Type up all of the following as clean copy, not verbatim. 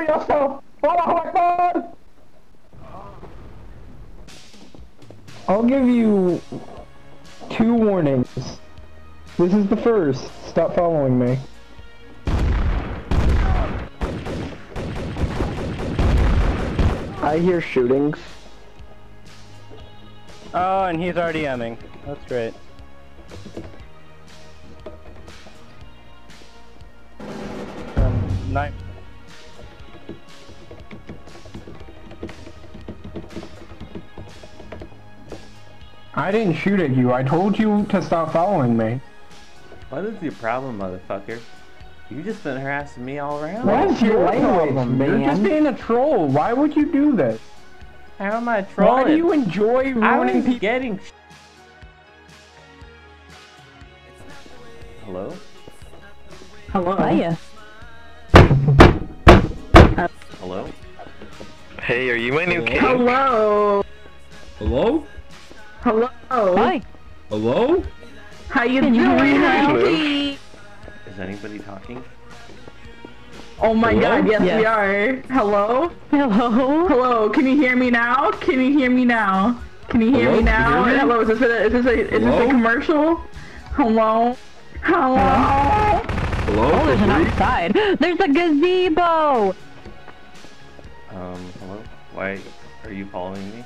Kill yourself! Allahu Akbar! I'll give you 2 warnings. This is the first. Stop following me. I hear shootings. Oh, and he's already aiming. That's great. Night. I didn't shoot at you. I told you to stop following me. What is your problem, motherfucker? You just been harassing me all around. What's your problem? You're just being a troll. Why would you do this? How am I trolling? Why do you enjoy ruining people? Getting. Hello? Hello. Hiya. Hello? Hey, are you my new king? Hello. Hello? Hello. Hi. Hello? How you doing? Is anybody talking? Oh my Hello? god, yes, Yes. we are. Hello? Hello. Hello, can you hear me now? Can you hear me now? Can you hear Hello? me now? Can you hear me? Hello, is this a Hello? commercial? Hello? Hello? Hello? Oh, there's an outside. There's a gazebo. Hello? Why are you following me?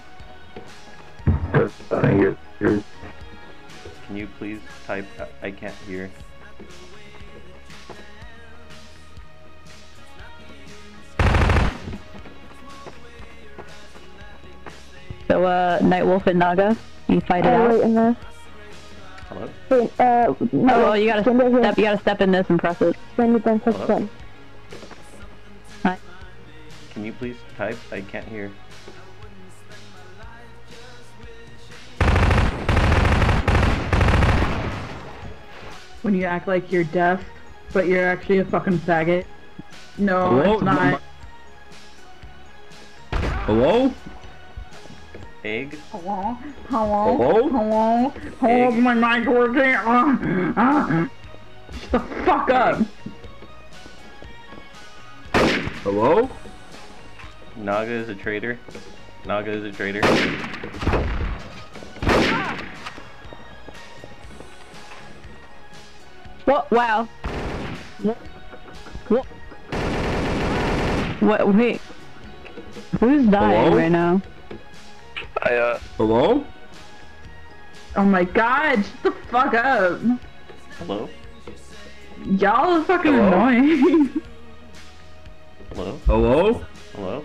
Can you please type, I can't hear. So, Nightwolf and Naga, you fight it out. Wait, in this. Hello? Wait, Oh, well, you stand gotta step in this and press it. Then you then press Hello? button. Hi. Can you please type? I can't hear. When you act like you're deaf, but you're actually a fucking faggot. No, Hello? it's not. Hello? Egg? Hello? Hello? Hello? Hello? Hello, is my mic working? Shut the fuck up! Hello? Naga is a traitor. Naga is a traitor. What? Wow. What? What? Wait. Who's dying Hello? right now? Hello? Oh my god, shut the fuck up! Hello? Y'all are fucking Hello? annoying. Hello? Hello? Hello?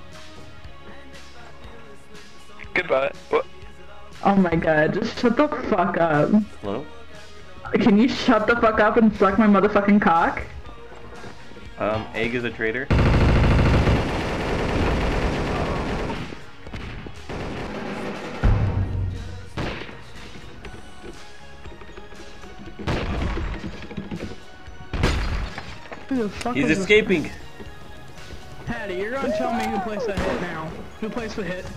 Goodbye. What? Oh my god, just shut the fuck up. Hello? Can you shut the fuck up and suck my motherfucking cock? Egg is a traitor. Who the fuck He's is this? escaping. Hattie, you're gonna tell me who placed that hit now. Who placed the hit?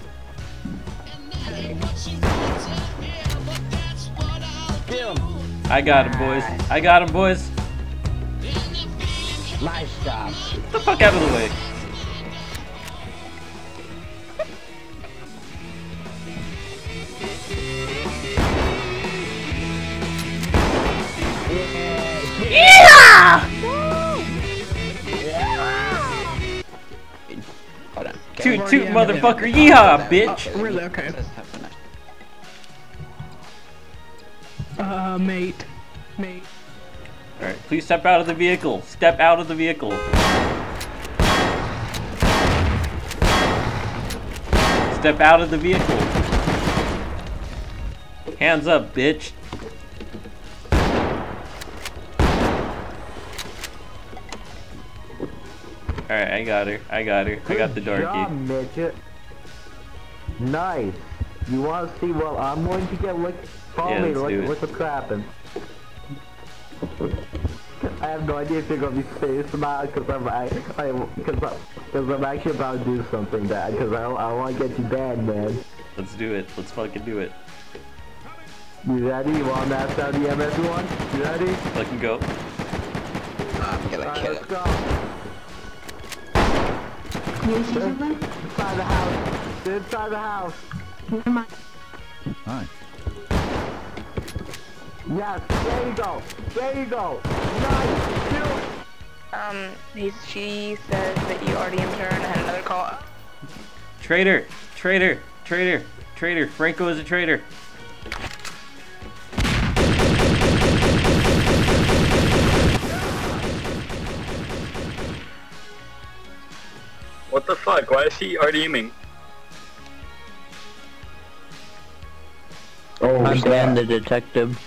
I got him, boys. I got him, boys. Nice job. Get the fuck out of the way. Toot toot, motherfucker, yeehaw, bitch! Really? Okay. Mate. Mate. Alright, please step out of the vehicle. Step out of the vehicle. Step out of the vehicle. Hands up, bitch. Alright, I got her. I got her. I got the darkie. Good job, midget. Nice. You want to see what I'm going to get? Look, follow Yeah, me. let's do it. Look what's happening. I have no idea if you're gonna be serious about it because I'm actually about to do something bad because I want to get you bad, man. Let's do it. Let's fucking do it. You ready? You want to max out the everyone? You ready? Fucking go. I'm gonna Alright, kill let's him. go. Inside the house. Inside the house. Hi. Yes, there you go. There you go. Nice. Kill. She says that you already in turn. I had another call. Traitor! Traitor! Traitor! Traitor! Franco is a traitor! What the fuck? Why is he RDMing? Oh, I'm snap. Dan the detective.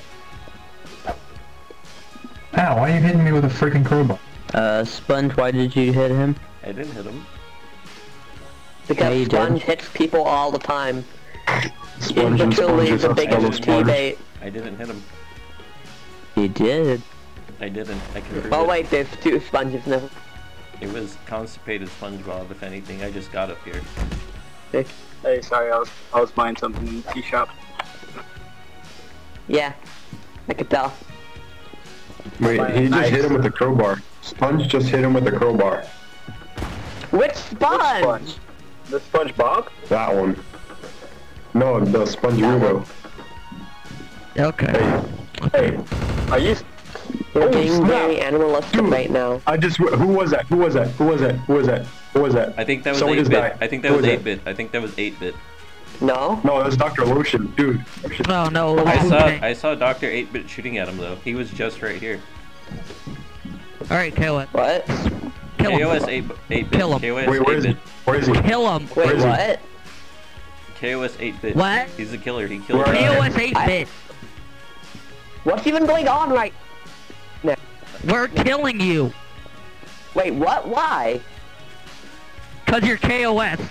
Ow, why are you hitting me with a freaking crowbar? Sponge, why did you hit him? I didn't hit him. Yeah, you Because Sponge did. hits people all the time. He's Sponge and literally Sponge the is biggest fellow Sponge. teammate. I didn't hit him. You did. I didn't. I can prove Oh it. wait, there's two Sponges now. It was constipated SpongeBob, if anything. I just got up here. Hey, sorry, I was buying something in the tea shop. Yeah, I could tell. Wait, he just hit him with the crowbar. Sponge just hit him with the crowbar. Which Sponge? Sponge? The SpongeBob? That one. No, the Sponge Rubo. Okay. Hey, are you? You're Oh, being snap. very animalistic Dude. right now. I just, who was that? Who was that? Who was that? Who was that? Who was that? I think that was Someone just 8-bit. died. I think that Who was was that? 8-bit. I think that was 8-bit. No? No, that was Dr. Lotion. Dude. Oh no. I saw Dr. 8-bit shooting at him though. He was just right here. Alright, kill it. What? Kill him. KOS 8-bit. Kill him. KOS Wait, where is he? 8-bit. Where is he? Kill him. Where Wait, is he? what? KOS 8-bit. What? He's the killer. He killed Where- me. KOS 8-bit. What's even going on right now? We're killing you. Wait, what? Why? Cause you're KOS.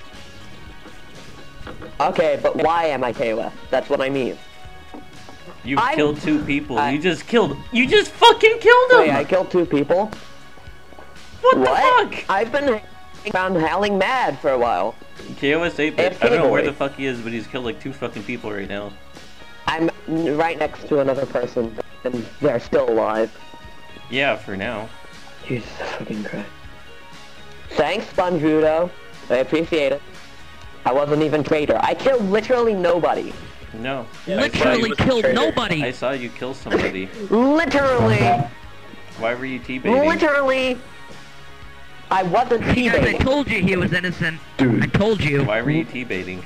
Okay, but why am I KOS? That's what I mean. You I'm- killed 2 people. I- You just fucking killed him! Wait, I killed 2 people? What What? the fuck? I've been around howling mad for a while. KOS 8-bit. AFK I don't know where boy. the fuck he is, but he's killed like 2 fucking people right now. I'm right next to another person, and they're still alive. Yeah, for now. Jesus fucking Christ. Thanks, Sponge Rudo. I appreciate it. I wasn't even traitor. I killed literally nobody. No. Literally killed nobody. I saw you kill somebody. Literally. Why were you teabagging? Literally. I wasn't Because I teabagging. told you he was innocent. Dude. I told you. Why were you teabagging?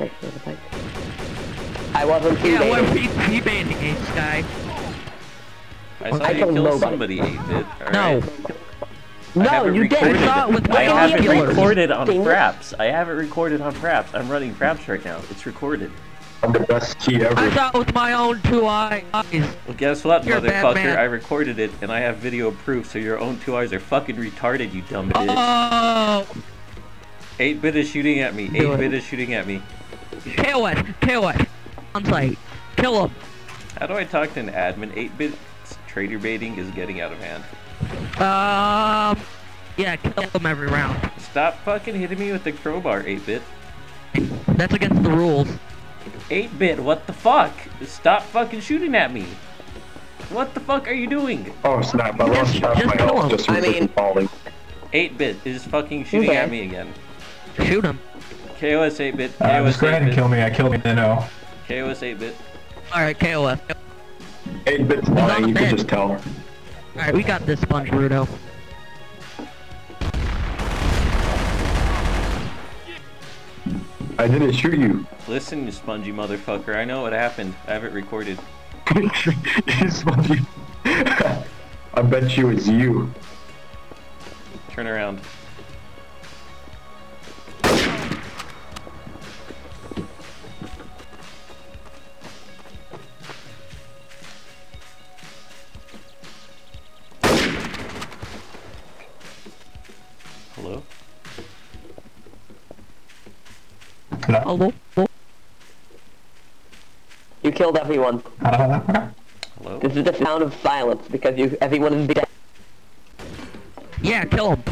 I wasn't Yeah, what are teabagging. we teabagging, Ace Guy? I saw I you killed kill nobody. somebody, 8-bit. No. No, you I didn't. saw it with I my have it binoculars. recorded on Thing. Fraps. I have it recorded on Fraps. I'm running Fraps right now. It's recorded. I'm the best T I ever. saw it with my own 2 eyes. Well, guess what, You're a bad motherfucker? man. I recorded it, and I have video proof, so your own 2 eyes are fucking retarded, you dumb bitch. Oh. 8-bit is shooting at me. 8-bit is shooting at me. KOS. KOS. On site. Kill him. How do I talk to an admin? 8-bit trader baiting is getting out of hand. Yeah, kill him every round. Stop fucking hitting me with the crowbar, 8-bit. That's against the rules. 8-bit, what the fuck? Stop fucking shooting at me. What the fuck are you doing? Oh snap, I lost half my kill him. health just from I mean- freaking falling. 8-bit is fucking shooting Okay. at me again. Shoot him. KOS 8-bit, KOS Just go ahead and 8-bit, kill me, I killed me, no. KOS 8-bit. Alright, KOS. 8-bit's lying, you can just tell. Alright, we got this, Sponge Rudo. I didn't shoot you. Listen, you spongy motherfucker, I know what happened. I have it recorded. Spongy. I bet you it's you. Turn around. Hello? Hello? You killed everyone. Hello? This is the sound of silence because everyone is dead. Yeah, kill him.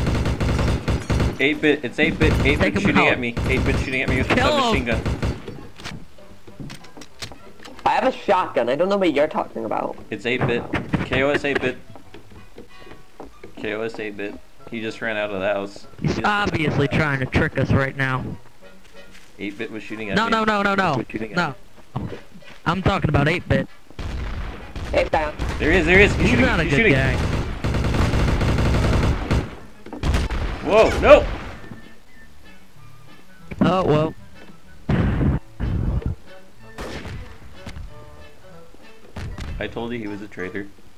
8-bit, it's 8-bit, 8-bit Take him shooting out. at me. 8-bit shooting at me with a Kill submachine him. gun. I have a shotgun. I don't know what you're talking about. It's 8-bit. KOS 8-bit. KOS 8-bit. He just ran out of the house. He's obviously trying to trick us right now. 8-bit was shooting at No, me. no, no, no, no. No. I'm talking about 8-bit. Hey, down. There he is, there he is. He's shooting, not a he's good shooting. guy. Whoa, no! Oh, well. I told you he was a traitor.